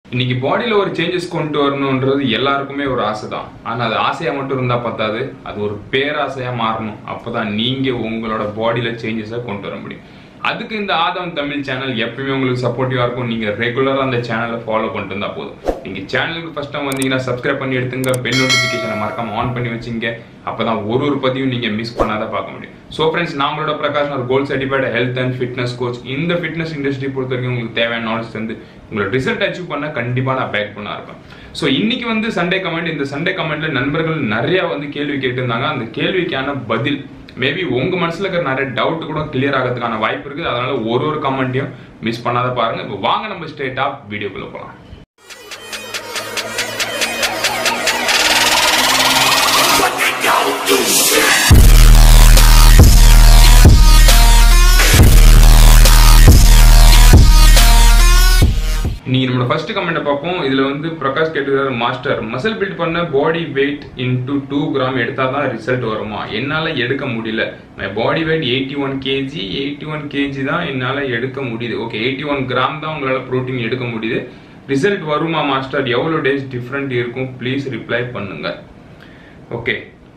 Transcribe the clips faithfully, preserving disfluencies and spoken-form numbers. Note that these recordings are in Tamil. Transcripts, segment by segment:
இன்னைக்கு பாடியில ஒரு சேஞ்சஸ் கொண்டு வரணும்ன்றது எல்லாருக்குமே ஒரு ஆசை தான். ஆனா அது ஆசையா மட்டும் இருந்தா பத்தாது, அது ஒரு பேராசையா மாறணும். அப்பதான் நீங்க உங்களோட பாடியில சேஞ்சஸை கொண்டு வர முடியும். அதுக்கு இந்த ஆதவன் தமிழ் சேனல் எப்பவுமே உங்களுக்கு சப்போர்ட்டிவா இருக்கும். நீங்க ரெகுலரா அந்த சேனலை ஃபாலோ பண்ணிட்டு இருந்தா போதும். நீங்க சேனலுக்கு ஃபர்ஸ்ட் டைம் வந்தீங்கன்னா சப்ஸ்கிரைப் பண்ணி எடுத்துங்க, பெல் நோட்டிபிகேஷனை மறக்காம ஆன் பண்ணி வச்சுங்க. அப்பதான் ஒரு ஒரு பதிவும் நீங்க மிஸ் பண்ணாத பார்க்க முடியும். ஸோ ஃப்ரெண்ட்ஸ், நாங்களோட பிரகாஷ் ஒரு gold certified health and fitness coach. இந்த ஃபிட்னஸ் இண்டஸ்ட்ரி பொறுத்த வரைக்கும் உங்களுக்கு தேவையான நாலேஜ் வந்து உங்களோட ரிசல்ட் அச்சீவ் பண்ண கண்டிப்பா நான் பேக் பண்ண இருப்பேன். ஸோ இன்னைக்கு வந்து சண்டே கமெண்ட், இந்த சண்டே கமெண்ட்ல நண்பர்கள் நிறைய வந்து கேள்வி கேட்டிருந்தாங்க. அந்த கேள்விக்கான பதில் மேபி உங்க மனசுல இருக்கிற நிறைய டவுட் கூட கிளியர் ஆகிறதுக்கான வாய்ப்பு இருக்குது. அதனால ஒரு ஒரு கமெண்ட்டையும் மிஸ் பண்ணாத பாருங்க. இப்போ வாங்க நம்ம ஸ்ட்ரெயிட்டா வீடியோக்குள்ள போகலாம். நீங்க நம்மளோட ஃபர்ஸ்ட் கமெண்ட் பார்ப்போம். இதுல வந்து பிரகாஷ் கேட்டுக்கிறார், மாஸ்டர் மசில் பில்ட் பண்ண body weight into two gram எடுத்தா தான் ரிசல்ட் வருமா? என்னால எடுக்க முடியல. Body weight eighty one KG eighty one KG தான் என்னால எடுக்க முடியுது. ஓகே, எயிட்டி ஒன் கிராம் தான் உங்களால ப்ரோட்டீன் எடுக்க முடியுது. ரிசல்ட் வருமா மாஸ்டர்? எவ்வளவு டேஸ் டிஃப்ரெண்ட் இருக்கும்? ப்ளீஸ் ரிப்ளை பண்ணுங்க. ஓகே,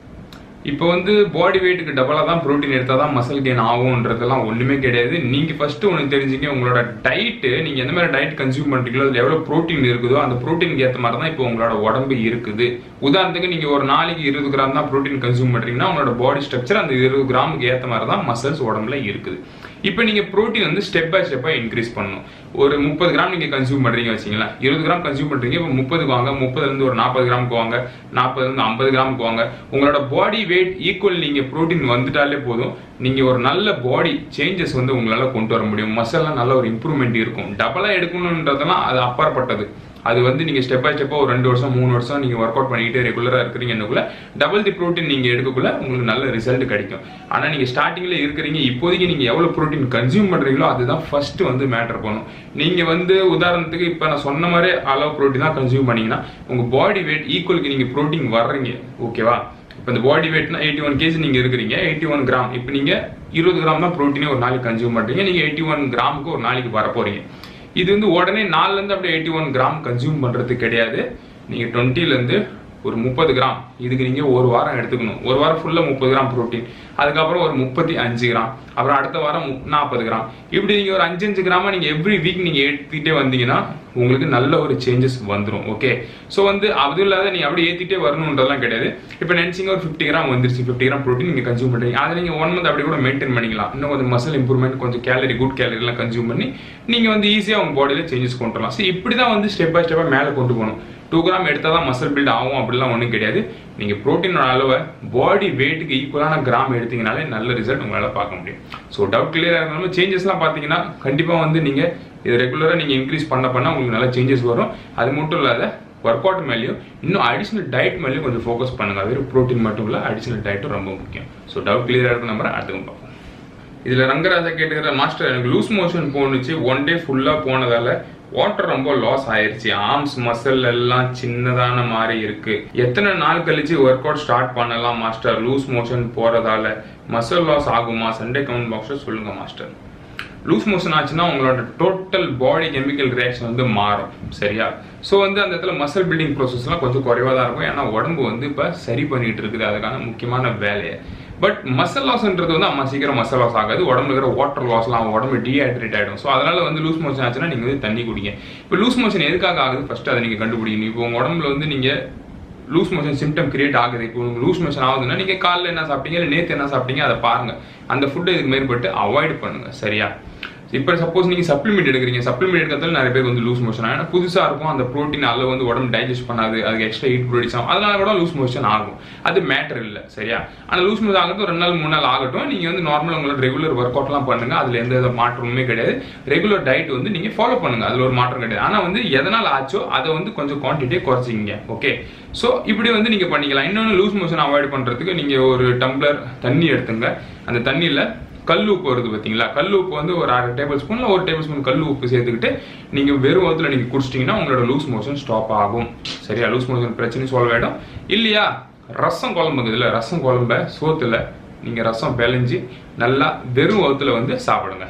இப்போ வந்து பாடி வெயிட்டுக்கு டபுளாக தான் ப்ரோட்டீன் எடுத்தால் தான் மசில் கெயின் ஆகும்ன்றதெல்லாம் ஒன்றுமே கிடையாது. நீங்கள் ஃபஸ்ட்டு ஒன்று தெரிஞ்சுங்க, உங்களோட டயட்டு நீங்கள் எந்த மாதிரி டயட் கன்சியூம் பண்ணுறீங்களோ அதில் எவ்வளோ ப்ரோட்டீன் இருக்குதோ அந்த ப்ரோட்டீனுக்கு ஏற்ற மாதிரி தான் இப்போ உங்களோட உடம்பு இருக்குது. உதாரணத்துக்கு நீங்கள் ஒரு நாளைக்கு இருபது கிராம் தான் ப்ரோட்டீன் கன்சியூம் பண்ணுறீங்கன்னா உங்களோட பாடி ஸ்ட்ரக்சர் அந்த இருபது கிராமுக்கு ஏற்ற மாதிரி தான் மசில்ஸ் உடம்புல இருக்குது. இப்போ நீங்கள் ப்ரோட்டீன் வந்து ஸ்டெப் பை ஸ்டெப்பாக இன்க்ரீஸ் பண்ணணும். ஒரு முப்பது கிராம் நீங்கள் கன்சியூம் பண்ணுறீங்க வச்சிங்களா, இருபது கிராம் கன்சியூம் பண்ணுறீங்க, இப்போ முப்பதுக்கு வாங்க, முப்பதுலேருந்து ஒரு நாற்பது கிராமுக்கு வாங்க, நாற்பதுலேருந்து ஐம்பது கிராமுக்கு வாங்க. உங்களோட பாடி வெயிட் ஈக்குவல் நீங்கள் ப்ரோட்டீன் வந்துட்டாலே போதும், நீங்கள் ஒரு நல்ல பாடி சேஞ்சஸ் வந்து உங்களால் கொண்டு வர முடியும். மசில்லாம் நல்ல ஒரு இம்ப்ரூவ்மெண்ட் இருக்கும். டபுளாக எடுக்கணுன்றதெல்லாம் அது அப்பாற்பட்டது. அது வந்து நீங்கள் ஸ்டெப் பை ஸ்டெப்பாக ஒரு ரெண்டு வருஷம் மூணு வருஷம் நீங்கள் ஒர்க் அவுட் பண்ணிக்கிட்டு ரெகுலராக இருக்கிறீங்கன்னுக்குள்ள டபுள் தி ப்ரோட்டீன் நீங்கள் எடுக்கக்குள்ள உங்களுக்கு நல்ல ரிசல்ட் கிடைக்கும். ஆனால் நீங்கள் ஸ்டார்டிங்கில் இருக்கிறீங்க, இப்போதைக்கு நீங்கள் எவ்வளோ ப்ரோட்டீன் கன்சியூம் பண்ணுறீங்களோ அதுதான் ஃபர்ஸ்ட் வந்து மேட்டர் பண்ணும். நீங்கள் வந்து உதாரணத்துக்கு இப்போ நான் சொன்ன மாதிரி அளவு ப்ரோட்டீன் தான் கன்சியூம் பண்ணீங்கன்னா உங்கள் பாடி வெயிட் ஈக்குவலுக்கு நீங்கள் ப்ரோட்டீன் வர்றீங்க. ஓகேவா? இப்போ இந்த பாடி வெயிட்னா எயிட்டி ஒன் கேஜி நீங்கள் இருக்கிறீங்க, எயிட்டி ஒன் கிராம் இப்போ நீங்கள் இருபது கிராம் தான் ப்ரோட்டீனே ஒரு நாளைக்கு கன்சியூம் பண்ணுறீங்க. நீங்கள் எயிட்டி ஒன் கிராமுக்கு ஒரு நாளைக்கு வர போகிறீங்க. இது வந்து உடனே நாலுலேருந்து அப்படியே எயிட்டி ஒன் கிராம் கன்சியூம் பண்ணுறது கிடையாது. நீங்கள் டுவெண்ட்டிலேருந்து ஒரு முப்பது கிராம் இதுக்கு நீங்கள் ஒரு வாரம் எடுத்துக்கணும். ஒரு வாரம் ஃபுல்லாக முப்பது கிராம் ப்ரோட்டீன், அதுக்கப்புறம் ஒரு முப்பத்தி அஞ்சு கிராம், அப்புறம் அடுத்த வாரம் நாற்பது கிராம், இப்படி நீங்கள் ஒரு அஞ்சு அஞ்சு கிராமாக நீங்கள் எவ்ரி வீக் நீங்கள் எடுத்துக்கிட்டே வந்தீங்கன்னா உங்களுக்கு நல்ல ஒரு சேஞ்சஸ் வந்துடும். ஓகே, ஸோ வந்து அதுவும் இல்லாத நீங்கள் அப்படியே ஏற்றிட்டே வரணுன்றதெல்லாம் கிடையாது. இப்போ நினச்சிங்க ஒரு ஃபிஃப்டி கிராம் வந்துருச்சு, ஃபிஃப்டி கிராம் ப்ரோட்டீன் நீங்கள் கன்சியூம் பண்ணுறீங்க, அதை நீங்கள் ஒன் மந்த் அப்படி கூட மெயின்டைன் பண்ணிக்கலாம். இன்னும் கொஞ்சம் மசில் இம்ப்ரூவ்மெண்ட், கொஞ்சம் கேலரி குட் கேலரிலாம் கன்சியூம் பண்ணி நீங்கள் வந்து ஈஸியாக உங்கள் பாடியில் சேஞ்சஸ் கொண்டு வரலாம். ஸோ இப்படி தான் வந்து ஸ்டெப் பை ஸ்டெப்பாக மேலே கொண்டு போகணும். டூ கிராம் எடுத்தால் தான் மசில் பில்ட் ஆகும் அப்படிலாம் ஒன்றும் கிடையாது. நீங்கள் ப்ரோட்டீனோட அளவை பாடி வெயிட்டுக்கு ஈக்குவலான கிராம் எடுத்தீங்கனாலே நல்ல ரிசல்ட் உங்களால் பார்க்க முடியும். ஸோ டவுட் கிளியராக இருந்தாலும் சேஞ்சஸ்லாம் பார்த்தீங்கன்னா கண்டிப்பாக வந்து நீங்கள் இது ரெகுலராக நீங்கள் இன்க்ரீஸ் பண்ண பண்ண உங்களுக்கு நல்ல சேஞ்சஸ் வரும். அது மட்டும் இல்லாத ஒர்க் அவுட் மேலேயும் இன்னும் அடிஷனல் டயட் மேலேயும் கொஞ்சம் ஃபோக்கஸ் பண்ணுங்கள். வெறும் ப்ரோட்டீன் மட்டும் இல்லை, அடிஷனல் டயட்டும் ரொம்ப முக்கியம். ஸோ டவுட் கிளியராக இருக்கும் நம்பர் அடுத்துக்கும் பார்ப்போம். இதில் ரங்கராஜா கேட்டுக்கிற, மாஸ்டர் எனக்கு லூஸ் மோஷன் போணுச்சு, ஒன் டே ஃபுல்லாக போனதால வாட்டர் ரொம்ப லாஸ் ஆயிருச்சு, ஆர்ம்ஸ் மசில் எல்லாம் சின்னதான மாதிரி இருக்கு, எத்தனை நாள் கழிச்சு ஒர்க் அவுட் ஸ்டார்ட் பண்ணலாம் மாஸ்டர்? லூஸ் மோஷன் போறதால மசில் லாஸ் ஆகுமா? சண்டே கமெண்ட் பாக்ஸ்ல சொல்லுங்க மாஸ்டர். லூஸ் மோஷன் ஆச்சுன்னா உங்களோட டோட்டல் பாடி கெமிக்கல் ரியாக்ஷன் வந்து மாறும். சரியா? ஸோ வந்து அந்த இடத்துல மசில் பில்டிங் ப்ரோசஸ்லாம் கொஞ்சம் குறைவாக தான் இருக்கும். ஏன்னா உடம்பு வந்து இப்போ சரி பண்ணிட்டு இருக்குது அதுக்கான முக்கியமான வேலையை. பட் மசில் லாஸ்ன்றது வந்து அம்மா சீக்கிரம் மசில் லாஸ் ஆகாது. உடம்புல இருக்கிற வாட்டர் லாஸ்லாம் உடம்பு டீஹைட்ரேட் ஆகிடும். ஸோ அதனால வந்து லூஸ் மோஷன் ஆச்சுன்னா நீங்கள் வந்து தண்ணி குடிங்க. இப்போ லூஸ் மோஷன் எதுக்காக ஆகுது ஃபர்ஸ்ட் அதை நீங்கள் கண்டுபிடிக்கணும். இப்போ உங்கள் உடம்புல வந்து நீங்கள் லூஸ் மோஷன் சிம்டம் கிரியேட் ஆகுது. இப்போ உங்களுக்கு லூஸ் மோஷன் ஆகுதுன்னா நீங்கள் காலையில் என்ன சாப்பிட்டீங்க இல்லை நேற்று என்ன சாப்பிட்டீங்க அதை பாருங்க. அந்த ஃபுட்டை இதுக்கு மேற்பட்டு அவாய்ட் பண்ணுங்க. சரியா? இப்போ சப்போஸ் நீங்கள் சப்ளிமெண்ட் எடுக்கிறீங்க, சப்ளிமெண்ட் எடுக்கிறதால நிறைய பேர் வந்து லூஸ் மோஷன் ஆகும். ஏன்னா புதுசாக இருக்கும், அந்த ப்ரோட்டீன் அளவு வந்து உடம்பு டைஜஸ்ட் பண்ணாது, அதுக்கு எக்ஸ்ட்ரா ஹீட் ப்ரொடியூஸ் ஆகும், அதனால கூட லூஸ் மோஷன் ஆகும். அது மேட்டர் இல்லை. சரியா? ஆனால் லூஸ் மோஷன் ஆகட்டும், ரெண்டு நாள் மூணு நாள் ஆகட்டும், நீங்கள் வந்து நார்மல் உங்களோட ரெகுலர் ஒர்க் அவுட்லாம் பண்ணுங்க. அதில் எந்த வித மாற்றமுமே கிடையாது. ரெகுலர் டயட் வந்து நீங்கள் ஃபாலோ பண்ணுங்க, அதில் ஒரு மாற்றம் கிடையாது. ஆனால் வந்து எதனால் ஆச்சோ அதை வந்து கொஞ்சம் குவான்டிட்டியை குறைச்சிங்க. ஓகே, ஸோ இப்படி வந்து நீங்கள் பண்ணிக்கலாம். இன்னொன்று லூஸ் மோஷன் அவாய்ட் பண்ணுறதுக்கு நீங்கள் ஒரு டம்ளர் தண்ணி எடுத்துங்க. அந்த தண்ணியில் கல் உப்பு வருது பார்த்தீங்களா, கல் உப்பு வந்து ஒரு அரை டேபிள் ஸ்பூன்ல ஒரு டேபிள் ஸ்பூன் கல் உப்பு சேர்த்துக்கிட்டு நீங்கள் வெறும் வகுத்துல நீங்கள் குடிச்சிட்டிங்கன்னா உங்களோட லூஸ் மோஷன் ஸ்டாப் ஆகும். சரியா? லூஸ் மோஷன் பிரச்சனை சால்வ் ஆகிடும். இல்லையா, ரசம் குழம்புக்கு இதில் ரசம் குழம்ப சோத்துல நீங்கள் ரசம் பிழைஞ்சி நல்லா வெறும் வகுத்துல வந்து சாப்பிடுங்க.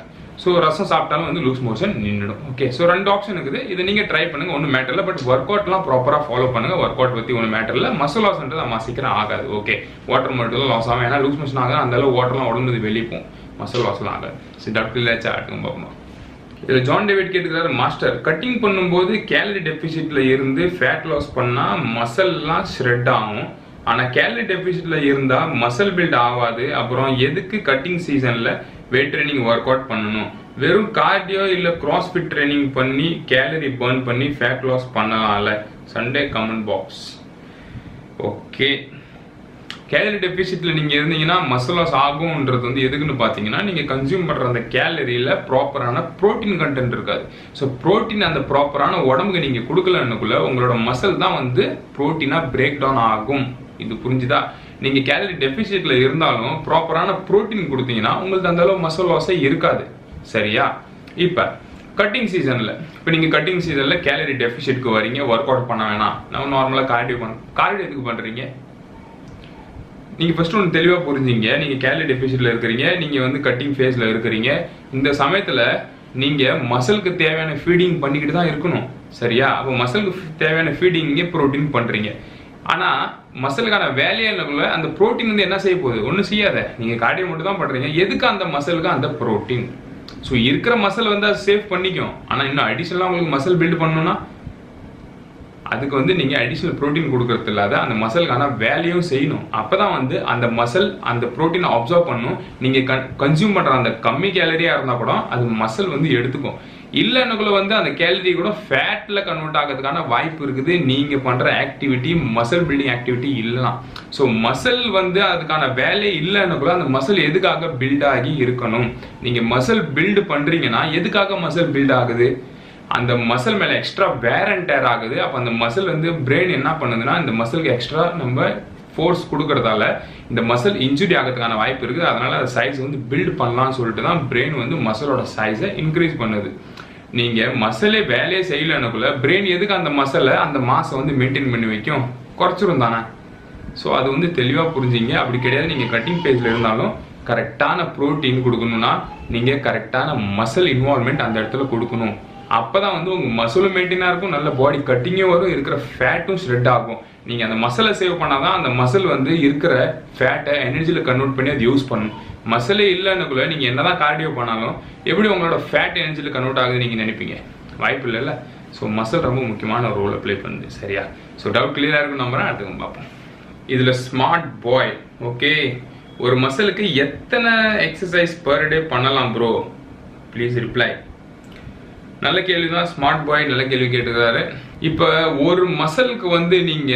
ஸோ ரசம் சாப்பிட்டாலும் வந்து லூஸ் மோஷன் நின்றுடும். ஓகே, ஸோ ரெண்டு ஆப்ஷன் இருக்குது. இதை நீங்கள் ட்ரை பண்ணுங்கள், ஒன்றும் மேட்டர் இல்லை. பட் ஒர்க் அவுட்லாம் ப்ராப்பராக ஃபாலோ பண்ணுங்கள். ஒர்க் அவுட் பற்றி ஒன்றும் மேட்டர் இல்லை. மசில் லாஸ்ன்றது அம்மா சீக்கிரம் ஆகாது. ஓகே, வாட்டர் மட்டும் லாஸ் ஆகும். ஏன்னா லூஸ் மோஷன் ஆகாது, அந்த அளவு வாட்டர்லாம் உடம்புது வெளிப்போம், மசில் லாஸ்லாம் ஆகாது. சரி, டாக்டர் இல்லாச்சு ஆட்டுங்க பார்ப்போம். இதில் ஜான் டேவிட் கேட்டுக்கிறாரு, மாஸ்டர் கட்டிங் பண்ணும்போது கேலரி டெபிசிட்ல இருந்து ஃபேட் லாஸ் பண்ணால் மசில்லாம் ஷ்ரெட் ஆகும், ஆனால் கேலரி டெபிசிட்ல இருந்தால் மசில் பில்ட் ஆகாது. அப்புறம் எதுக்கு கட்டிங் சீசனில் வெயிட் ட்ரைனிங் ஒர்க் அவுட் பண்ணணும்? வெறும் கார்டியோ இல்லை கிராஸ்ஃபிட் ட்ரைனிங் பண்ணி கேலரி பர்ன் பண்ணி ஃபேட் லாஸ் பண்ணலாம்ல? Sunday comment box. Okay, calorie டெபிசிட்ல நீங்கள் இருந்தீங்கன்னா மசில் லாஸ் ஆகும்ன்றது வந்து எதுக்குன்னு பார்த்தீங்கன்னா, நீங்கள் கன்சியூம் பண்ணுற அந்த கேலரியில் ப்ராப்பரான ப்ரோட்டீன் கண்டென்ட் இருக்காது. ஸோ ப்ரோட்டீன் அந்த ப்ராப்பரான உடம்புக்கு நீங்கள் கொடுக்கலன்னுக்குள்ள உங்களோட மசில் தான் வந்து ப்ரோட்டீனாக பிரேக் டவுன் ஆகும். இது புரிஞ்சுதா? நீங்க கேலரி டெபிசிட்ல இருந்தாலும் ப்ராப்பரான புரோட்டீன் கொடுத்தீங்கன்னா உங்களுக்கு அந்த அளவு மசில் லாஸே இருக்காது. சரியா? இப்ப கட்டிங் சீசன்ல இப்போ நீங்க கட்டிங் சீசன்ல கேலரி டெபிசிட்க்கு வரீங்க, ஒர்க் அவுட் பண்ண வேணாம், நம்ம நார்மலா கார்டியோ பண்ண. கார்டியோ எதுக்கு பண்றீங்க? நீங்க ஃபர்ஸ்ட் ஒன்று தெளிவா புரிஞ்சுங்க. நீங்க கேலரி டெபிசிட்ல இருக்கிறீங்க, நீங்க வந்து கட்டிங் ஃபேஸ்ல இருக்கிறீங்க. இந்த சமயத்துல நீங்க மசிலுக்கு தேவையான ஃபீடிங் பண்ணிக்கிட்டு தான் இருக்கணும். சரியா? அப்போ மசிலுக்கு தேவையான ஃபீடிங் நீங்க புரோட்டீன் பண்றீங்க. ஆனா மசிலுக்கான வேலையில அந்த புரோட்டீன் வந்து என்ன செய்ய போகுது? ஒன்றும் செய்யாத. நீங்க கார்டியோ மட்டும் தான் பண்றீங்க. எதுக்கு அந்த மசிலுக்கு அந்த புரோட்டீன்? ஸோ இருக்கிற மசில் வந்து அதை சேவ் பண்ணிக்கும். ஆனா இன்னும் அடிஷனலா உங்களுக்கு மசில் பில்ட் பண்ணணும்னா அதுக்கு வந்து நீங்க அடிஷனல் புரோட்டீன் கொடுக்கறது இல்லாத அந்த மசிலுக்கான வேலையும் செய்யணும். அப்பதான் வந்து அந்த மசில் அந்த புரோட்டீனை அப்சர்வ் பண்ணும். நீங்க கன்சியூம் பண்ற அந்த கம்மி கேலரியா இருந்தா கூட அது மசில் வந்து எடுத்துக்கும். இல்லைன்னுக்குள்ள வந்து அந்த கேலரி கூட ஃபேட்ல கன்வெர்ட் ஆகிறதுக்கான வாய்ப்பு இருக்குது. நீங்க பண்ற ஆக்டிவிட்டி மசில் பில்டிங் ஆக்டிவிட்டி இல்லைனா. ஸோ மசில் வந்து அதுக்கான வேலை இல்லைன்னுக்குள்ள அந்த மசில் எதுக்காக பில்ட் ஆகி இருக்கணும்? நீங்க மசில் பில்டு பண்றீங்கன்னா எதுக்காக மசில் பில்ட் ஆகுது? அந்த மசில் மேல எக்ஸ்ட்ரா வேர் அண்ட் டேர் ஆகுது. அப்ப அந்த மசில் வந்து பிரெயின் என்ன பண்ணுதுன்னா இந்த மசிலுக்கு எக்ஸ்ட்ரா நம்ம ஃபோர்ஸ் கொடுக்கறதால இந்த மசில் இன்ஜுரி ஆகிறதுக்கான வாய்ப்பு இருக்குது. அதனால அந்த சைஸ் வந்து பில்ட் பண்ணலாம்னு சொல்லிட்டு தான் பிரெயின் வந்து மசிலோட சைஸை இன்க்ரீஸ் பண்ணுது. நீங்க மசிலே வேலையே செய்யலனுக்குள்ள பிரெயின் எதுக்கு அந்த மசிலை அந்த மாசை வந்து மெயின்டைன் பண்ணி வைக்கும்? குறைச்சிரும் தானே. ஸோ அது வந்து தெளிவா புரிஞ்சிங்க. அப்படி கிடையாது, நீங்க கட்டிங் பேஜ்ல இருந்தாலும் கரெக்டான ப்ரோட்டீன் கொடுக்கணும்னா நீங்க கரெக்டான மசில் இன்வால்மெண்ட் அந்த இடத்துல கொடுக்கணும். அப்பதான் வந்து உங்க மசிலும் மெயின்டைனா இருக்கும், நல்ல பாடி கட்டிங்கும் வரும், இருக்கிற ஃபேட்டும் ஷ்ரெட் ஆகும். நீங்க அந்த மசிலை சேவ் பண்ணாதான் அந்த மசில் வந்து இருக்கிற ஃபேட்டை எனர்ஜியில கன்வெர்ட் பண்ணி அதை யூஸ் பண்ணணும். மசிலே இல்லைன்னுக்குள்ள நீங்க என்னதான் கார்டியோ பண்ணாலும் எப்படி உங்களோட ஃபேட் எனர்ஜியில கன்வெர்ட் ஆகுது நீங்க நினைப்பீங்க? வாய்ப்பு இல்லைல்ல. ஸோ மசில் ரொம்ப முக்கியமான ரோலை ப்ளே பண்ணுது. சரியா? ஸோ டவுட் கிளியரா இருக்கும் நம்புறேன். அடுத்து பார்ப்போம். இதுல ஸ்மார்ட் பாய். ஓகே, ஒரு மசிலுக்கு எத்தனை எக்ஸசைஸ் பர் டே பண்ணலாம் ப்ரோ? Please reply. நல்ல கேள்விதான். ஸ்மார்ட் பாய் நல்ல கேள்வி கேட்டுக்கிறாரு. இப்போ ஒரு மசிலுக்கு வந்து நீங்க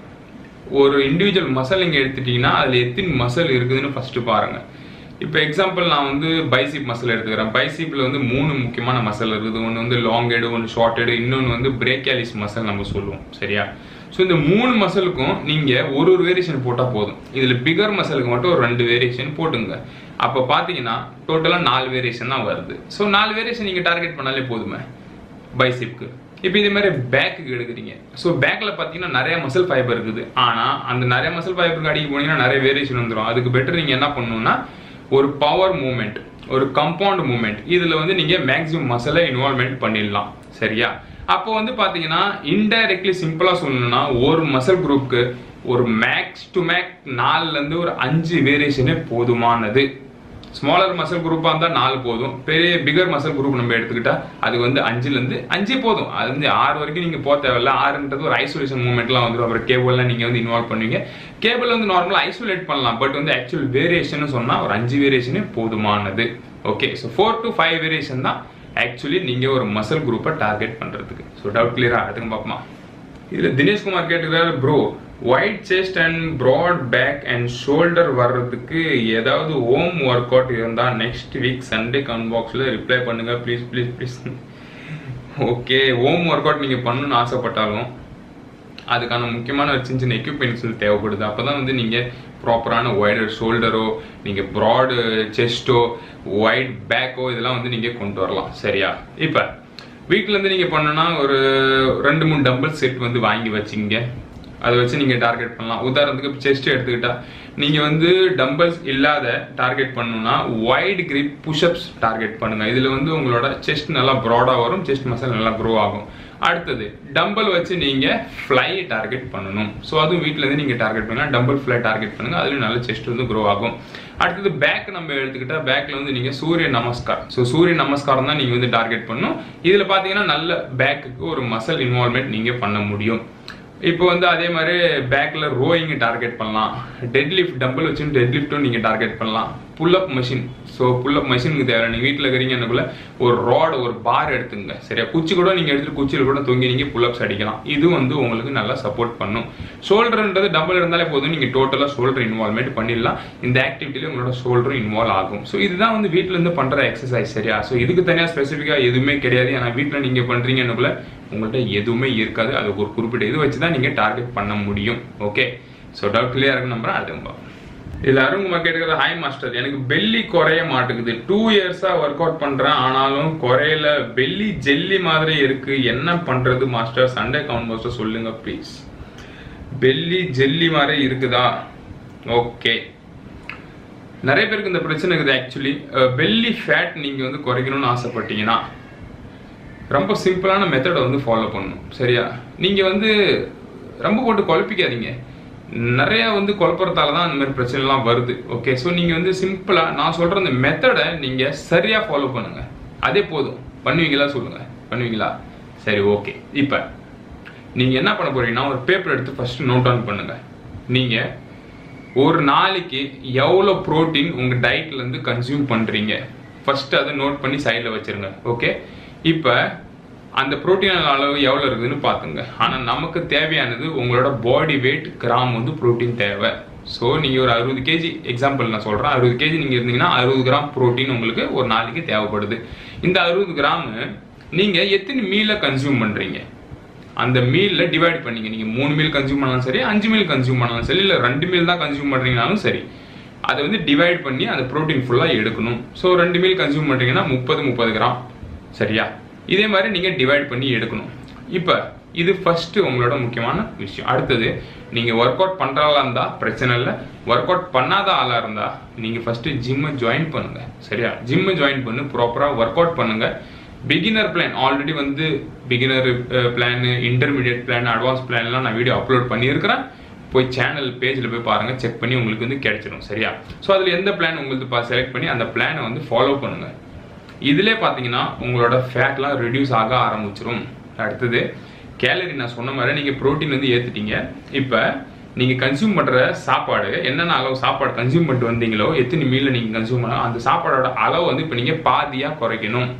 ஒரு இண்டிவிஜுவல் மசில் நீங்க எடுத்துட்டீங்கன்னா அதுல எத்தனை மசில் இருக்குதுன்னு ஃபர்ஸ்ட் பாருங்க. இப்போ எக்ஸாம்பிள் நான் வந்து பைசிப் மசில் எடுத்துக்கிறேன். பைசிப்ல வந்து மூணு முக்கியமான மசில் இருக்குது. ஒன்று வந்து லாங் ஹெட், ஒன்று ஷார்ட் ஹெட், இன்னொன்று வந்து பிரேக்கியாலிஸ் மசில் நம்ம சொல்லுவோம். சரியா? ஸோ இந்த மூணு மசிலுக்கும் நீங்க ஒரு ஒரு வேரியேஷன் போட்டா போதும். இதுல பிகர் மசிலுக்கு மட்டும் ஒரு ரெண்டு வேரியேஷன் போட்டுங்க. அப்போ பார்த்தீங்கன்னா டோட்டலாக நாலு வேரியேஷன் தான் வருது. ஸோ நாலு வேரியேஷன் நீங்கள் டார்கெட் பண்ணாலே போதுமே பைசிப்க்கு. இப்போ இதே மாதிரி பேக்குக்கு எடுக்கிறீங்க. ஸோ பேக்கில் பார்த்தீங்கன்னா நிறைய மசில் ஃபைபர் இருக்குது. ஆனால் அந்த நிறைய மசில் ஃபைபருக்கு அடிக்க போனீங்கன்னா நிறைய வேரியேஷன் வந்துடும். அதுக்கு பெட்டர் நீங்கள் என்ன பண்ணணும்னா ஒரு பவர் மூவ்மெண்ட், ஒரு கம்பவுண்ட் மூவ்மெண்ட், இதில் வந்து நீங்கள் மேக்ஸிமம் மசிலை இன்வால்வ்மெண்ட் பண்ணிடலாம். சரியா? அப்போ வந்து பார்த்தீங்கன்னா இன்டைரக்ட்லி சிம்பிளாக சொல்லணும்னா ஒரு மசில் குரூப்புக்கு ஒரு மேக்ஸ் டு மேக் நாலுலேருந்து ஒரு அஞ்சு வேரியேஷனே போதுமானது. ஸ்மாலர் மசில் குரூப்பாக இருந்தால் நாலு போதும். பெரிய பிகர் மசில் குரூப் நம்ம எடுத்துக்கிட்டா அது வந்து அஞ்சுலேருந்து அஞ்சே போதும். அது வந்து ஆறு வரைக்கும் நீங்கள் போக தேவையில்ல. ஆறுன்றது ஒரு ஐசோலேஷன் மூவ்மெண்ட்லாம் வந்துடும். அப்புறம் கேபிள்லாம் நீங்கள் வந்து இன்வால்வ் பண்ணுவீங்க. கேபிள் வந்து நார்மலாக ஐசோலேட் பண்ணலாம். பட் வந்து ஆக்சுவல் வேரியேஷன் சொன்னால் ஒரு அஞ்சு வேரியேஷனே போதுமானது. Okay, so four to five variation தான் ஆக்சுவலி நீங்கள் ஒரு மசில் குரூப்பை டார்கெட் பண்ணுறதுக்கு. ஸோ டவுட் கிளியரா? அதுக்கு பார்ப்போமா. இதில் தினேஷ்குமார் கேட்டுக்கிறாரு, bro wide chest and broad back and shoulder வர்றதுக்கு ஏதாவது ஹோம் ஒர்க் அவுட் இருந்தால் நெக்ஸ்ட் வீக் சண்டே கமெண்ட் பாக்ஸில் ரிப்ளை பண்ணுங்க please please please. Okay, home workout நீங்கள் பண்ணணும்னு ஆசைப்பட்டாலும் அதுக்கான முக்கியமான ஒரு சின்ன சின்ன எக்யூப்மெண்ட்ஸ் வந்து தேவைப்படுது. அப்போ தான் வந்து நீங்கள் ப்ராப்பரான ஒய்டர் ஷோல்டரோ, நீங்கள் ப்ராடு செஸ்ட்டோ, ஒயிட் பேக்கோ இதெல்லாம் வந்து நீங்கள் கொண்டு வரலாம். சரியா? இப்போ வீட்டிலேருந்து நீங்கள் பண்ணணும்னா ஒரு ரெண்டு மூணு டம்பிள் செட் வந்து வாங்கி வச்சிங்க. அதை வச்சு நீங்கள் டார்கெட் பண்ணலாம். உதாரணத்துக்கு செஸ்ட் எடுத்துக்கிட்டா நீங்க வந்து டம்பல்ஸ் இல்லாத டார்கெட் பண்ணனும்னா வைட் கிரிப் புஷ்அப்ஸ் டார்கெட் பண்ணுங்க. இதுல வந்து உங்களோட செஸ்ட் நல்லா ப்ராடா வரும், செஸ்ட் மசில் நல்லா க்ரோ ஆகும். அடுத்தது டம்பல் வச்சு நீங்க ஃப்ளை டார்கெட் பண்ணணும். ஸோ அதுவும் வீட்டில இருந்து நீங்க டார்கெட் பண்ணலாம். டம்பல் ஃப்ளை டார்கெட் பண்ணுங்க, அதுலயும் நல்ல செஸ்ட் வந்து க்ரோ ஆகும். அடுத்தது பேக் நம்ம எடுத்துக்கிட்டா பேக்ல வந்து நீங்க சூரிய நமஸ்கார். ஸோ சூரிய நமஸ்காரம் தான் நீங்க வந்து டார்கெட் பண்ணணும். இதுல பாத்தீங்கன்னா நல்ல பேக்குக்கு ஒரு மசில் இன்வால்வ்மெண்ட் நீங்க பண்ண முடியும். இப்போ வந்து அதே மாதிரி பேக்ல ரோயிங் டார்கெட் பண்ணலாம். டெட் லிஃப்ட் டம்பிள் வச்சு டெட் லிஃப்ட்டும் நீங்க டார்கெட் பண்ணலாம். புல் அப் மெஷின். ஸோ புல் அப் மெஷினுக்கு தேவை. நீங்க வீட்டில் இருக்கிறீங்கன்னுக்குள்ள ஒரு ராட் ஒரு பார் எடுத்துங்க. சரியா, குச்சி கூட நீங்க எடுத்துட்டு குச்சியில் கூட தொங்கி நீங்க புல் அப்ஸ் அடிக்கலாம். இது வந்து உங்களுக்கு நல்லா சப்போர்ட் பண்ணும். ஷோல்டர்ன்றது டம்பிள் இருந்தாலே போதும், நீங்க டோட்டலா ஷோல்டர் இன்வால்வ்மெண்ட் பண்ணிடலாம். இந்த ஆக்டிவிட்டியில உங்களோட ஷோல்டரும் இன்வால்வ் ஆகும். ஸோ இதுதான் வந்து வீட்டில இருந்து பண்ற எக்ஸசைஸ். சரியா, ஸோ இதுக்கு தனியா ஸ்பெசிஃபிக்கா எதுவுமே கிடையாது. ஏன்னா வீட்டில் நீங்க பண்றீங்கன்னுக்குள்ள உங்கள்கிட்ட எதுவுமே இருக்காது. அது ஒரு குறிப்பிட்ட இது வச்சுதான் நீங்க டார்கெட் பண்ண முடியும். ஓகே, ஸோ டவுட் கிளியர் இருக்கு நம்புறேன். அடுத்து எல்லாரும் கேட்டுக்கிற ஹாய் மாஸ்டர், எனக்கு பெல்லி குறைய மாட்டேங்குது. டூ இயர்ஸா ஒர்க் அவுட் பண்றேன், ஆனாலும் குறையல. பெல்லி ஜெல்லி மாதிரி இருக்கு, என்ன பண்றது மாஸ்டர்? சண்டே கவுண்ட் மாஸ்டர் சொல்லுங்க ப்ளீஸ். பெல்லி ஜெல்லி மாதிரி இருக்குதா? ஓகே, நிறைய பேருக்கு இந்த பிரச்சனை இருக்குது. ஆக்சுவலி பெல்லி ஃபேட் நீங்க வந்து குறைக்கணும்னு ஆசைப்பட்டீங்கன்னா ரொம்ப சிம்பிளான மெத்தடை வந்து ஃபாலோ பண்ணணும். சரியா, நீங்க வந்து ரொம்ப போட்டு குழப்பிக்காதீங்க. நிறைய வந்து குழப்பறதால தான் அந்த மாதிரி பிரச்சனை எல்லாம் வருது. ஓகே, ஸோ நீங்க வந்து சிம்பிளா நான் சொல்ற இந்த மெத்தடை நீங்க சரியா ஃபாலோ பண்ணுங்க, அதே போதும். பண்ணுவீங்களா சொல்லுங்க, பண்ணுவீங்களா? சரி, ஓகே. இப்ப நீங்க என்ன பண்ண போறீங்கன்னா ஒரு பேப்பர் எடுத்து ஃபர்ஸ்ட் நோட் டவுன் பண்ணுங்க. நீங்க ஒரு நாளைக்கு எவ்வளோ புரோட்டீன் உங்க டயட்ல இருந்து கன்சியூம் பண்றீங்க ஃபர்ஸ்ட் அதை நோட் பண்ணி சைடில் வச்சிருங்க. ஓகே, இப்போ அந்த புரோட்டீன் அளவு எவ்வளோ இருக்குதுன்னு பார்த்துங்க. ஆனால் நமக்கு தேவையானது உங்களோட பாடி வெயிட் கிராம் வந்து புரோட்டீன் தேவை. ஸோ நீங்கள் ஒரு அறுபது கேஜி எக்ஸாம்பிள் நான் சொல்கிறேன், அறுபது கேஜி நீங்கள் இருந்தீங்கன்னா அறுபது கிராம் புரோட்டீன் உங்களுக்கு ஒரு நாளைக்கு தேவைப்படுது. இந்த அறுபது கிராம் நீங்கள் எத்தனை மீலை கன்சியூம் பண்ணுறீங்க அந்த மீலில் டிவைட் பண்ணிங்க. நீங்கள் மூணு மீல் கன்சியூம் பண்ணாலும் சரி, அஞ்சு மீல் கன்சியூம் பண்ணாலும் சரி, இல்லை ரெண்டு மீல் தான் கன்சியூம் பண்ணுறீங்கனாலும் சரி, அதை வந்து டிவைட் பண்ணி அந்த புரோட்டீன் ஃபுல்லாக எடுக்கணும். ஸோ ரெண்டு மீல் கன்சியூம் பண்ணுறீங்கன்னா முப்பது முப்பது கிராம். சரியா, இதே மாதிரி நீங்கள் டிவைட் பண்ணி எடுக்கணும். இப்போ இது ஃபர்ஸ்ட் உங்களோட முக்கியமான விஷயம். அடுத்தது நீங்கள் ஒர்க் அவுட் பண்ணுறாளா இருந்தால் பிரச்சனை இல்லை. ஒர்க் அவுட் பண்ணாத ஆளாக இருந்தால் நீங்கள் ஃபர்ஸ்ட் ஜிம்மை ஜாயின் பண்ணுங்க. சரியா, ஜிம்மை ஜாயின் பண்ணி ப்ராப்பராக ஒர்க் அவுட் பண்ணுங்க. பிகினர் பிளான் ஆல்ரெடி வந்து beginner plan, intermediate plan, advance பிளான்லாம் நான் வீடியோ அப்லோட் பண்ணியிருக்கிறேன். போய் சேனல் பேஜில் போய் பாருங்க, செக் பண்ணி உங்களுக்கு வந்து கிடைச்சிடும். சரியா, ஸோ அதில் எந்த பிளான் உங்களுக்கு செலக்ட் பண்ணி அந்த பிளானை வந்து ஃபாலோ பண்ணுங்க. இதிலே பார்த்தீங்கன்னா உங்களோட ஃபேட்லாம் ரெடியூஸ் ஆக ஆரம்பிச்சிடும். அடுத்தது கேலரி, நான் சொன்ன மாதிரி நீங்கள் ப்ரோட்டீன் வந்து ஏற்றுட்டீங்க. இப்போ நீங்கள் கன்சியூம் பண்ணுற சாப்பாடு என்னென்ன அளவு சாப்பாடு கன்சியூம் பண்ணிட்டு வந்தீங்களோ, எத்தனை மீலில் நீங்கள் கன்சியூம் பண்ணலாம், அந்த சாப்பாடோட அளவு வந்து இப்போ நீங்கள் பாதியாக குறைக்கணும்.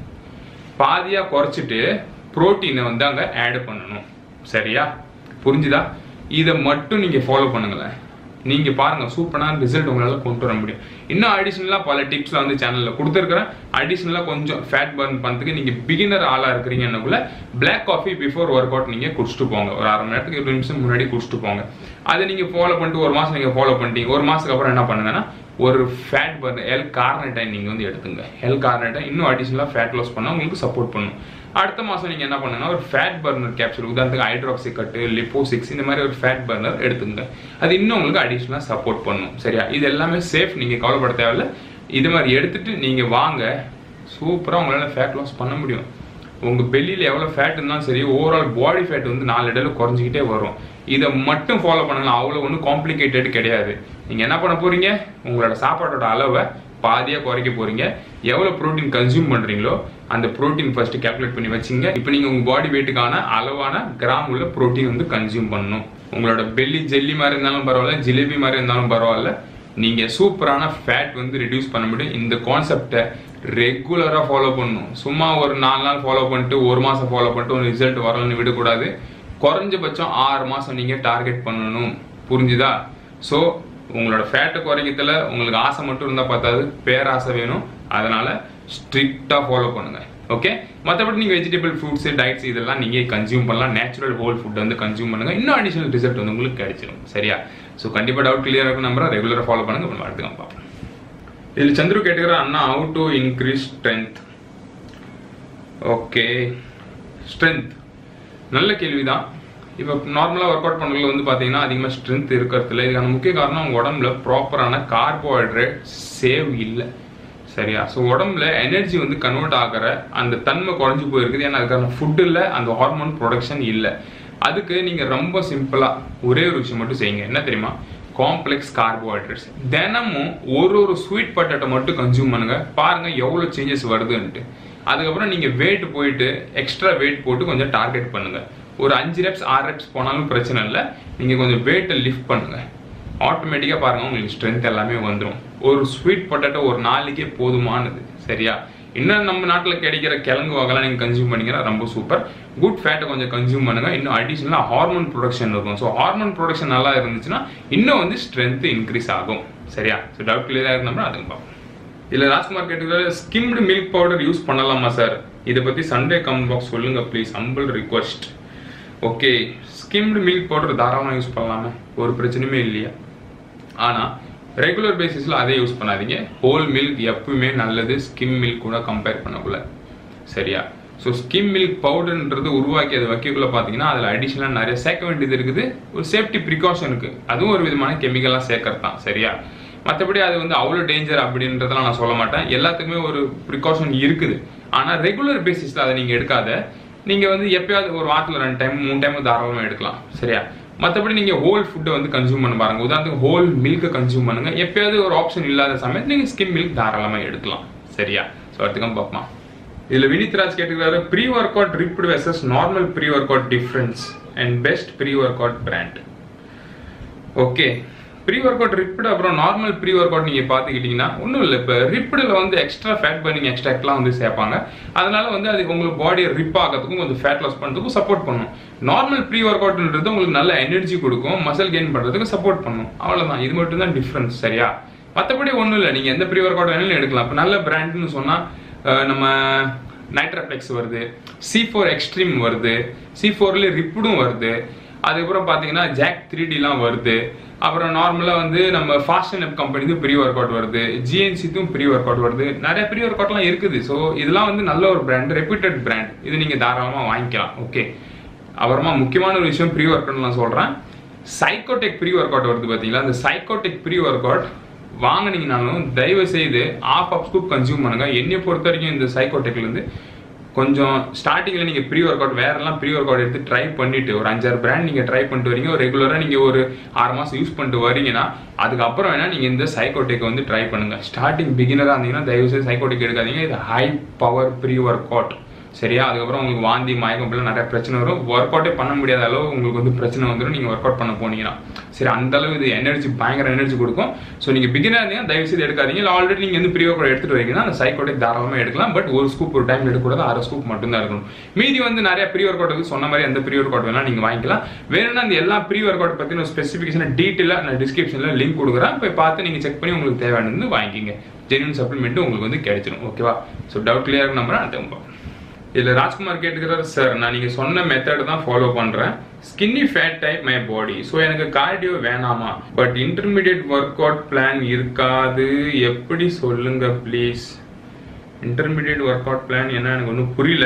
பாதியாக குறைச்சிட்டு ப்ரோட்டீனை வந்து அங்கே ஆட் பண்ணணும். சரியா, புரிஞ்சுதா? இதை மட்டும் நீங்கள் ஃபாலோ பண்ணுங்களேன். நீங்கள் பாருங்கள், சூப்பரான ரிசல்ட் உங்களால் கொண்டு வர முடியும். இன்னும் அடிஷ்னலாக பல டிப்ஸ்லாம் வந்து சேனலில் கொடுத்துருக்குறேன். அடிஷ்னலாக கொஞ்சம் ஃபேட் பர்ன் பண்ணுறதுக்கு நீங்கள் பிகினர் ஆளாக இருக்கிறீங்கன்னுக்குள்ள black coffee before workout நீங்கள் குடிச்சிட்டு போங்க. ஒரு அரை மணி நேரத்துக்கு இருபது நிமிஷம் முன்னாடி குடிச்சிட்டு போங்க. அதை நீங்கள் ஃபாலோ பண்ணிட்டு ஒரு மாதம் நீங்கள் ஃபாலோ பண்ணிட்டீங்க. ஒரு மாதத்துக்கு அப்புறம் என்ன பண்ணுங்கன்னா ஒரு ஃபேட் பர்ன் எல் கார்னடைன் நீங்கள் வந்து எடுத்துங்க. எல் கார்னடைன் இன்னும் அடிஷ்னலாக ஃபேட் லாஸ் பண்ணால் உங்களுக்கு சப்போர்ட் பண்ணும். அடுத்த மாதம் நீங்கள் என்ன பண்ணுங்கன்னா ஒரு ஃபேட் பர்னர் கேப்சூல், உதாரணத்துக்கு ஹைட்ராக்சி கட்டு, லிப்போசிக்ஸ், இந்த மாதிரி ஒரு ஃபேட் பர்னர் எடுத்துங்க. அது இன்னும் உங்களுக்கு அடிஷ்னலாக சப்போர்ட் பண்ணும். சரியா, இது எல்லாமே சேஃப், நீங்கள் கவலைப்பட தேவையில்லை. இது மாதிரி எடுத்துட்டு நீங்கள் வாங்க, சூப்பராக உங்களால் ஃபேட் லாஸ் பண்ண முடியும். உங்கள் பெல்லியில் எவ்வளோ ஃபேட் இருந்தாலும் சரி, ஓவரால் பாடி ஃபேட் வந்து நாலு இடையில குறைஞ்சிக்கிட்டே வரும். இதை மட்டும் ஃபாலோ பண்ணலாம், அவ்வளோ ஒன்றும் காம்ப்ளிகேட்டட் கிடையாது. நீங்கள் என்ன பண்ண போகிறீங்க, உங்களோட சாப்பாட்டோட அளவை பாதியாக குறைக்க போகிறீங்க. எவ்வளோ ப்ரோட்டீன் கன்சியூம் பண்ணுறீங்களோ அந்த ப்ரோட்டீன் ஃபர்ஸ்ட் கால்குலேட் பண்ணி வச்சுங்க. இப்போ நீங்கள் உங்கள் பாடி வெயிட்டுக்கான அளவான கிராம் உள்ள ப்ரோட்டீன் வந்து கன்சியூம் பண்ணணும். உங்களோட பெல்லி ஜெல்லி மாதிரி இருந்தாலும் பரவாயில்ல, ஜிலேபி மாதிரி இருந்தாலும் பரவாயில்ல, நீங்கள் சூப்பரான ஃபேட் வந்து ரெடியூஸ் பண்ண முடியும். இந்த கான்செப்டை ரெகுலராக ஃபாலோ பண்ணணும். சும்மா ஒரு நாலு நாள் ஃபாலோ பண்ணிட்டு ஒரு மாதம் ஃபாலோ பண்ணிட்டு ஒரு ரிசல்ட் வரலன்னு விடக்கூடாது. குறைஞ்சபட்சம் ஆறு மாதம் நீங்கள் டார்கெட் பண்ணணும். புரிஞ்சுதா? ஸோ உங்களோட ஃபேட்டை குறைக்கிறதுல உங்களுக்கு ஆசை மட்டும் இருந்தால் பார்த்தாது, பேராசை வேணும். அதனால ஸ்ட்ரிக்டாக ஃபாலோ பண்ணுங்க. ஓகே, மற்றபடி நீங்கள் வெஜிடபிள் ஃப்ரூட்ஸ் டயட்ஸ் இதெல்லாம் நீங்கள் கன்சியூம் பண்ணலாம். நேச்சுரல் ஹோல் ஃபுட் வந்து கன்சியூம் பண்ணுங்க. இன்னும் அடிஷனல் ரிசல்ட் வந்து உங்களுக்கு கிடைச்சிடும். சரியா, ஸோ கண்டிப்பாக டவுட் கிளியர் இருக்கும் நம்புறேன். ரெகுலராக ஃபாலோ பண்ணுங்க. நம்ம அடுத்து பார்ப்போம். இதில் சந்துரு கேட்டுக்கிற அண்ணா, how to increase strength. Okay, strength நல்ல கேள்விதான். இப்போ நார்மலாக ஒர்க் அவுட் பண்ணுறதுல வந்து பார்த்தீங்கன்னா அதிகமாக ஸ்ட்ரென்த் இருக்கிறதுல இதுக்கான முக்கிய காரணம் உங்கள் உடம்புல ப்ராப்பரான கார்போஹைட்ரேட் சேவ் இல்லை. சரியா? ஸோ உடம்புல எனர்ஜி வந்து கன்வெர்ட் ஆகிற அந்த தன்மை குறைஞ்சி போயிருக்குது. ஏன்னா அதுக்கான ஃபுட் இல்லை, அந்த ஹார்மோன் ப்ரொடக்ஷன் இல்லை. அதுக்கு நீங்கள் ரொம்ப சிம்பிளாக ஒரே ஒரு விஷயம் மட்டும் செய்யுங்க. என்ன தெரியுமா? காம்ப்ளெக்ஸ் கார்போஹைட்ரேட்ஸ் தினமும் ஒரு ஒரு ஸ்வீட் பொட்டேட்டோ மட்டும் கன்சியூம் பண்ணுங்க. பாருங்க எவ்வளோ சேஞ்சஸ் வருதுன்ட்டு. அதுக்கப்புறம் நீங்கள் வெயிட் போயிட்டு எக்ஸ்ட்ரா வெயிட் போட்டு கொஞ்சம் டார்கெட் பண்ணுங்க. ஒரு அஞ்சு ரெப்ஸ் ஆறு ரெப்ஸ் போனாலும் பிரச்சனை இல்லை. நீங்கள் கொஞ்சம் வெயிட்டை லிஃப்ட் பண்ணுங்க. ஆட்டோமேட்டிக்காக பாருங்க உங்களுக்கு ஸ்ட்ரென்த் எல்லாமே வந்துடும். ஒரு ஸ்வீட் பொட்டேட்டோ ஒரு நாளைக்கே போதுமானது. சரியா? இன்னும் நம்ம நாட்டில் கிடைக்கிற கிழங்கு வகைலாம் நீங்கள் கன்சியூம் பண்ணிங்கன்னா ரொம்ப சூப்பர். குட் ஃபேட்டை கொஞ்சம் கன்சியூம் பண்ணுங்க. இன்னும் அடிஷனலாக ஹார்மோன் ப்ரொடக்ஷன் இருக்கும். ஸோ ஹார்மோன் ப்ரொடக்ஷன் நல்லா இருந்துச்சுன்னா இன்னும் வந்து ஸ்ட்ரென்த் இன்க்ரீஸ் ஆகும். சரியா? ஸோ டவுட் கிளியராக இருந்தோம்னா அதுக்கு பார்ப்போம். இதில் ராஜ்குமார் கேட்டுக்கிற ஸ்கிம்டு மில்க் பவுடர் யூஸ் பண்ணலாமா சார்? இதை பற்றி சண்டே கமெண்ட் பாக்ஸ் சொல்லுங்க please. Humble request. Okay, skimmed milk powder தாராளமாக யூஸ் பண்ணலாமே, ஒரு பிரச்சனையுமே இல்லையா? ஆனால் ரெகுலர் பேசிஸில் அதே யூஸ் பண்ணாதீங்க. ஹோல் மில்க் எப்பவுமே நல்லது, ஸ்கிம் மில்க் கூட கம்பேர் பண்ணக்குள்ள. சரியா? ஸோ ஸ்கிம் மில்க் பவுடர்ன்றது உருவாக்கி அதை வைக்கக்குள்ள பார்த்தீங்கன்னா அதில் அடிஷனலாக நிறைய சேர்க்க வேண்டியது இருக்குது. ஒரு சேஃப்டி ப்ரிகாஷனுக்கு அதுவும் ஒரு விதமான கெமிக்கலாக சேர்க்கறது தான். சரியா? மற்றபடி அது வந்து அவ்வளோ டேஞ்சர் அப்படின்றதெல்லாம் நான் சொல்ல மாட்டேன். எல்லாத்துக்குமே ஒரு ப்ரிகாஷன் இருக்குது. ஆனால் ரெகுலர் பேசிஸில் அதை நீங்கள் எடுக்காத. நீங்கள் வந்து எப்பயாவது ஒரு வாரத்தில் ரெண்டு டைம் மூணு டைம் தாராளமாக எடுக்கலாம். சரியா? மற்றபடி நீங்கள் ஹோல் ஃபுட்டை வந்து கன்சியூம் பண்ண பாருங்க. உதாரணத்துக்கு ஹோல் மில்கை கன்சியூம் பண்ணுங்க. எப்பயாவது ஒரு ஆப்ஷன் இல்லாத சமயத்தில் நீங்கள் ஸ்கிம் மில்க் தாராளமாக எடுக்கலாம். சரியா? ஸோ அதுக்கும் பார்ப்போம். இதில் வினித்ராஜ் கேட்டுக்கிறாரு, pre workout ripped versus normal pre workout difference and best pre workout brand. Okay, pre workout ripped அப்புறம் நார்மல் ப்ரீ ஒர்க் அவுட் நீங்கள் பார்த்துக்கிட்டிங்கன்னா ஒன்றும் இல்லை. இப்போ ரிப்டில் வந்து எக்ஸ்ட்ரா ஃபேட் பர்னிங் எக்ஸ்ட்ராக்ட்லாம் வந்து சேர்ப்பாங்க. அதனால வந்து அது உங்களுக்கு பாடியை ரிப் ஆகிறதுக்கும் கொஞ்சம் ஃபேட் லாஸ் பண்ணுறதுக்கும் சப்போர்ட் பண்ணும். நார்மல் ப்ரீ ஒர்க் அவுட்ன்றது உங்களுக்கு நல்ல எனர்ஜி கொடுக்கும், மசில் கெயின் பண்ணுறதுக்கு சப்போர்ட் பண்ணும். அவ்வளோதான், இது மட்டும் தான் டிஃப்ரென்ஸ். சரியா? மற்றபடி ஒன்றும் இல்லை. நீங்கள் எந்த ப்ரீ ஒர்க் அவுட் வேணாலும் எடுக்கலாம். இப்போ நல்ல பிராண்ட்னு சொன்னால் நம்ம நைட்ராப்ளெக்ஸ் வருது, சி ஃபோர் எக்ஸ்ட்ரீம் வருது, சி ஃபோர்லேயே ரிப்டும் வருது. அதுக்கப்புறம் பார்த்தீங்கன்னா ஜாக் த்ரீ டிலாம் வருது. அப்புறம் நார்மலாக வந்து நம்ம ஃபாஸ்ட் அண்ட் அப் கம்பெனிக்கும் ப்ரீ ஒர்க் அவுட் வருது, ஜிஎன்சிக்கும் ப்ரீ ஒர்க் அவுட் வருது. நிறைய ப்ரீ ஒர்க் அவுட்லாம் இருக்குது. ஸோ இதெல்லாம் வந்து நல்ல ஒரு பிராண்ட், ரெப்யூட்டட் பிராண்ட். இது நீங்கள் தாராளமாக வாங்கிக்கலாம். ஓகே, அப்புறமா முக்கியமான ஒரு விஷயம் ப்ரீ ஒர்க் அவுட் நான் சொல்கிறேன். சைக்கோடெக் ப்ரீ ஒர்க் அவுட் வருது பார்த்தீங்களா? அந்த சைக்கோடெக் ப்ரீ ஒர்க் அவுட் வாங்கினீங்கனாலும் தயவு செய்து ஆஃப் ஆஃப் ஸ்கூப் கன்சியூம் பண்ணுங்க. என்னை பொறுத்த வரைக்கும் இந்த சைக்கோடெக்லேருந்து கொஞ்சம் ஸ்டார்டிங்கில் நீங்கள் ப்ரீ ஒர்க் அவுட் வேறெல்லாம் ப்ரீ ஒர்க் அவுட் எடுத்து ட்ரை பண்ணிட்டு ஒரு அஞ்சாறு பிராண்ட் நீங்கள் ட்ரை பண்ணிட்டு வரீங்க, ஒரு ரெகுலராக நீங்கள் ஒரு ஆறு மாதம் யூஸ் பண்ணிட்டு வரீங்கன்னா அதுக்கப்புறம் வேணால் நீங்கள் இந்த சைக்கோடெக் வந்து ட்ரை பண்ணுங்கள். ஸ்டார்டிங் பிகினராக இருந்தீங்கன்னா தயவுசெய்து சைக்கோடெக் எடுக்காதீங்க. இது high power pre workout. சரியா? அதுக்கப்புறம் உங்களுக்கு வாந்தி மயக்கம் அப்படிலாம் நிறைய பிரச்சனை வரும். ஒர்க் அவுட்டே பண்ண முடியாத அளவு உங்களுக்கு வந்து பிரச்சனை வந்துடும் நீங்கள் ஒர்க் அவுட் பண்ண போனீங்கன்னா. சரி, அந்த அளவு இது எனர்ஜி பயங்கர எனர்ஜி கொடுக்கும். ஸோ நீங்கள் பிகினர் இருந்தீங்கன்னா தயவு செய்து எடுக்காதீங்க. இல்லை ஆல்ரெடி நீங்கள் வந்து ப்ரீ ஒர்க் அவுட் எடுத்துட்டு வரீங்கன்னா அந்த சைக்கோடெக் தாராளமாக எடுக்கலாம். பட் ஒரு ஸ்கூப் ஒரு டைம் எடுக்கக்கூடாது, அரை ஸ்கூப் மட்டும்தான் இருக்கணும். மீதி வந்து நிறைய ப்ரீ ஒர்க் அவுட் சொன்ன மாதிரி அந்த ப்ரீ ஒர்க் அவுட் வேணால் நீங்கள் வாங்கிக்கலாம். வேணும்னா அந்த எல்லா ப்ரீ ஒர்க் அவுட் பற்றின ஸ்பெசிஃபிகேஷன் டீட்டெயிலாக நான் டிஸ்கிரிப்ஷனில் லிங்க் கொடுக்குறேன். போய் பார்த்து நீங்கள் செக் பண்ணி உங்களுக்கு தேவையானது வாங்கிக்கிங்க. ஜென்யூன் சப்ளிமெண்ட்டு உங்களுக்கு வந்து கிடைச்சிடும். ஓகேவா? ஸோ டவுட் கிளியர் நம்புறேன். அது இதில் ராஜ்குமார் கேட்டுக்கிறார், சார் நான் நீங்கள் சொன்ன மெத்தட் தான் ஃபாலோ பண்ணுறேன். Skinny fat type my body. So எனக்கு கார்டியோ வேணாமா, but intermediate workout plan இருக்காது, எப்படி சொல்லுங்க please. Intermediate workout plan என்ன எனக்கு ஒன்றும் புரியல.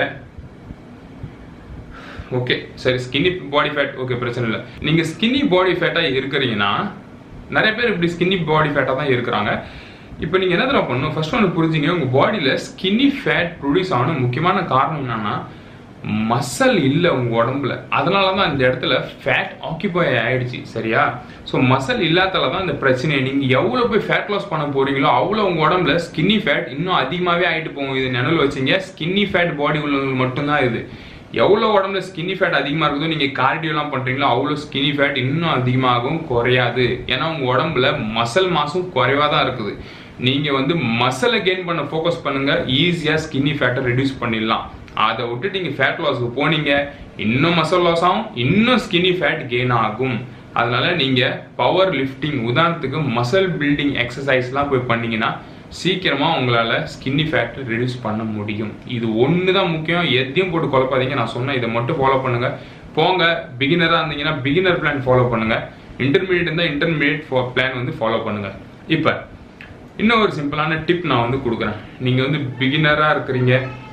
ஓகே சரி, ஸ்கின்னி பாடி ஃபேட் ஓகே பிரச்சனை இல்லை. நீங்கள் ஸ்கின்னி பாடி ஃபேட்டாக இருக்கிறீங்கன்னா நிறைய பேர் இப்படி ஸ்கின்னி பாடி ஃபேட்டாக தான் இருக்கிறாங்க. இப்போ நீங்கள் என்ன தடவை பண்ணணும், ஃபர்ஸ்ட் ஒன்று புரிஞ்சுங்க. உங்கள் பாடியில் ஸ்கின்னி ஃபேட் ப்ரொடியூஸ் ஆகணும் முக்கியமான காரணம் என்னன்னா மசல் இல்லை உங்கள் உடம்புல. அதனால தான் இந்த இடத்துல ஃபேட் ஆக்கியூபை ஆயிடுச்சு. சரியா? ஸோ மசல் இல்லாதால தான் இந்த பிரச்சனை. நீங்கள் எவ்வளோ போய் ஃபேட் லாஸ் பண்ண போறீங்களோ அவ்வளோ உங்கள் உடம்புல ஸ்கின்னி ஃபேட் இன்னும் அதிகமாகவே ஆகிட்டு போகும். இது நினைவில் வச்சிங்க. ஸ்கின்னி ஃபேட் பாடி உள்ளவங்களுக்கு மட்டும்தான் இது. எவ்வளோ உடம்புல ஸ்கின்னி ஃபேட் அதிகமாக இருக்குதோ நீங்கள் கார்டியோலாம் பண்ணுறீங்களோ அவ்வளோ ஸ்கின்னி ஃபேட் இன்னும் அதிகமாகவும் குறையாது. ஏன்னா உங்கள் உடம்புல மசல் மாசும் குறைவாக தான் இருக்குது. நீங்கள் வந்து மசலை கெயின் பண்ண ஃபோக்கஸ் பண்ணுங்கள், ஈஸியாக ஸ்கின்னி ஃபேட்டை ரெடியூஸ் பண்ணிடலாம். அதை விட்டு நீங்கள் ஃபேட் லாஸுக்கு போனீங்க இன்னும் மசல் லாஸ் ஆகும், இன்னும் ஸ்கின்னி ஃபேட் கெயின் ஆகும். அதனால நீங்கள் பவர் லிஃப்டிங் உதாரணத்துக்கு மசல் பில்டிங் எக்ஸசைஸ்லாம் போய் பண்ணீங்கன்னா சீக்கிரமாக உங்களால் ஸ்கின்னி ஃபேட்டை ரெடியூஸ் பண்ண முடியும். இது ஒன்று தான் முக்கியம். எதையும் போட்டு குழப்பாதீங்க. நான் சொன்ன இதை மட்டும் ஃபாலோ பண்ணுங்கள். போங்க, பிகினராக இருந்தீங்கன்னா பிகினர் பிளான் ஃபாலோ பண்ணுங்கள். இன்டர்மீடியட் இருந்தால் இன்டர்மீடியட் பிளான் வந்து ஃபாலோ பண்ணுங்கள். இப்போ இன்னும் ஒரு சிம்பிளான டிப் நான் வந்து கொடுக்குறேன். நீங்கள் வந்து பிகினராக இருக்கிறீங்க,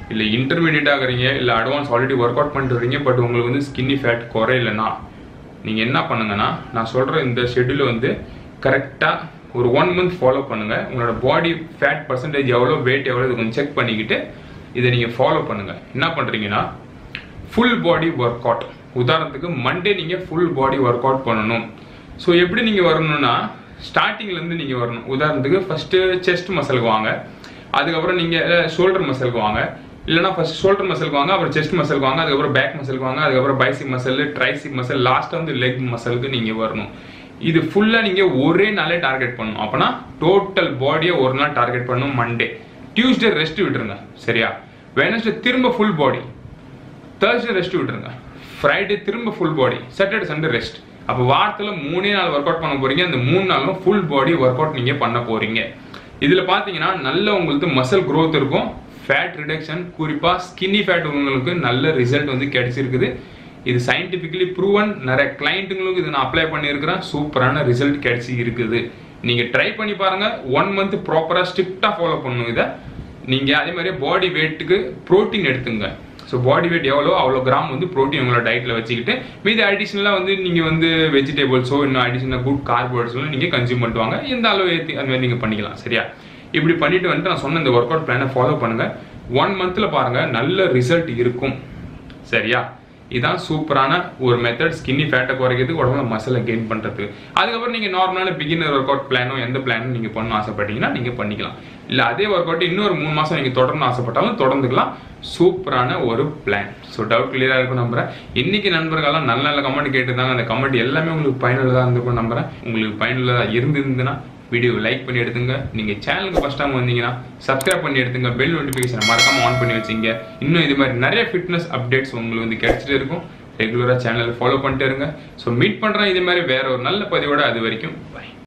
இல்லை இன்டர்மீடியட் ஆகுறீங்க, இல்லை அட்வான்ஸ் ஆல்ரெடி ஒர்க் அவுட் பண்ணிட்டு வரீங்க, பட் உங்களுக்கு வந்து ஸ்கின்னி ஃபேட் குறையலைன்னா நீங்கள் என்ன பண்ணுங்கன்னா, நான் சொல்கிற இந்த ஷெட்யூலை வந்து கரெக்டாக ஒரு ஒன் மந்த் ஃபாலோ பண்ணுங்கள். உங்களோட பாடி ஃபேட் பர்சன்டேஜ் எவ்வளோ, வெயிட் எவ்வளோ, இது கொஞ்சம் செக் பண்ணிக்கிட்டு இதை நீங்கள் ஃபாலோ பண்ணுங்கள். என்ன பண்ணுறீங்கன்னா, ஃபுல் பாடி ஒர்க் அவுட். உதாரணத்துக்கு மண்டே நீங்கள் ஃபுல் பாடி ஒர்க் அவுட் பண்ணணும். ஸோ எப்படி நீங்கள் வரணும்னா, ஸ்டார்டிங்லேருந்து நீங்கள் வரணும். உதாரணத்துக்கு ஃபஸ்ட்டு செஸ்ட் மசிலுக்கு வாங்க, அதுக்கப்புறம் நீங்கள் ஷோல்டர் மசிலுக்கு வாங்க, இல்லைனா ஃபர்ஸ்ட் ஷோல்டர் மசிலுக்கு வாங்க, அப்புறம் செஸ்ட் மசிலுக்கு வாங்க, அதுக்கப்புறம் பேக் மசிலுக்கு வாங்க, அதுக்கப்புறம் பைசிப் மசில், ட்ரைசிப் மசில், லாஸ்ட்டாக வந்து லெக் மசிலுக்கு நீங்கள் வரணும். இது ஃபுல்லாக நீங்கள் ஒரே நாளே டார்கெட் பண்ணணும். அப்போனா டோட்டல் பாடியை ஒரு நாள் டார்கெட் பண்ணணும். மண்டே, டியூஸ்டே ரெஸ்ட் விட்டுருங்க, சரியா? வெனஸ்டே திரும்ப ஃபுல் பாடி, தேர்ஸ்டே ரெஸ்ட் விட்டுருங்க, ஃப்ரைடே திரும்ப full body, Saturday Sunday rest. அப்போ வாரத்தில் மூணே நாள் ஒர்க் அவுட் பண்ண போறீங்க. அந்த மூணு நாளும் ஃபுல் பாடி ஒர்க் அவுட் நீங்கள் பண்ண போறீங்க. இதில் பார்த்தீங்கன்னா நல்ல உங்களுக்கு மசில் க்ரோத் இருக்கும், ஃபேட் ரிடக்ஷன், குறிப்பாக ஸ்கின்னி ஃபேட் உங்களுக்கு நல்ல ரிசல்ட் வந்து கிடைச்சிருக்குது. இது சயின்டிஃபிக்கலி ப்ரூவன். நிறைய கிளைண்ட்டுங்களுக்கு இது நான் அப்ளை பண்ணியிருக்கிறேன், சூப்பரான ரிசல்ட் கிடைச்சி இருக்குது. நீங்கள் ட்ரை பண்ணி பாருங்கள். ஒன் மந்த் ப்ராப்பராக ஸ்ட்ரிக்டாக ஃபாலோ பண்ணுங்க இதை. நீங்கள் அதே மாதிரி பாடி வெயிட்டுக்கு ப்ரோட்டீன் எடுத்துங்க. ஸோ பாடி வெயிட் எவ்வளோ அவ்வளோ கிராம் வந்து ப்ரோட்டீன் உங்களோட டயட்டில் வச்சுக்கிட்டு, மீது அடிஷ்னலாக வந்து நீங்கள் வந்து வெஜிடபிள்ஸோ இன்னும் அடிஷ்னலாக குட் கார்போஹைட்ரேட்ஸோ நீங்கள் கன்சியூம் பண்ணிட்டு வாங்க. எந்த அளவு ஏற்றி அது மாதிரி நீங்கள் பண்ணிக்கலாம், சரியா? இப்படி பண்ணிட்டு வந்துட்டு நான் சொன்ன இந்த ஒர்க் அவுட் பிளானை ஃபாலோ பண்ணுங்கள். ஒன் மந்தில் பாருங்கள் நல்ல ரிசல்ட் இருக்கும், சரியா? இதுதான் சூப்பரான ஒரு மெத்தட் ஸ்கின்னி ஃபேட்டை குறைக்கிறதுக்கு, உடம்புல மசிலை கெயின் பண்ணுறதுக்கு. அதுக்கப்புறம் நீங்கள் நார்மலான பிகினர் ஒர்க் அவுட் பிளானோ எந்த பிளானும் நீங்கள் பண்ணணும் ஆசைப்பட்டீங்கன்னா நீங்கள் பண்ணிக்கலாம். இல்லை அதே ஒர்க் அவுட் இன்னொரு மூணு மாதம் நீங்கள் தொடர்ந்து ஆசைப்பட்டாலும் தொடர்ந்துக்கலாம். சூப்பரான ஒரு பிளான். ஸோ டவுட் கிளியராக இருக்கும் நம்புறேன். இன்னைக்கு நண்பர்கள்லாம் நல்ல நல்ல கமெண்ட் கேட்டுருந்தாங்க. அந்த கமெண்ட் எல்லாமே உங்களுக்கு பயனுள்ளதாக இருந்திருக்கும் நம்புறேன். உங்களுக்கு பயனுள்ளதாக இருந்திருந்ததுன்னா வீடியோ லைக் பண்ணி எடுத்துங்க. நீங்கள் சேனலுக்கு ஃபஸ்ட் டைம் வந்தீங்கன்னா சப்ஸ்கிரைப் பண்ணி எடுத்துங்க. பெல் நோட்டிஃபிகேஷன் மறக்காம ஆன் பண்ணி வச்சிங்க. இன்னும் இது மாதிரி நிறைய ஃபிட்னஸ் அப்டேட்ஸ் உங்களுக்கு வந்து கிடைச்சிட்டு இருக்கும். ரெகுலராக சேனலை ஃபாலோ பண்ணிட்டு இருங்க. ஸோ மீட் பண்ணுறேன் இதே மாதிரி வேற ஒரு நல்ல பதிவோட. அது வரைக்கும் பை.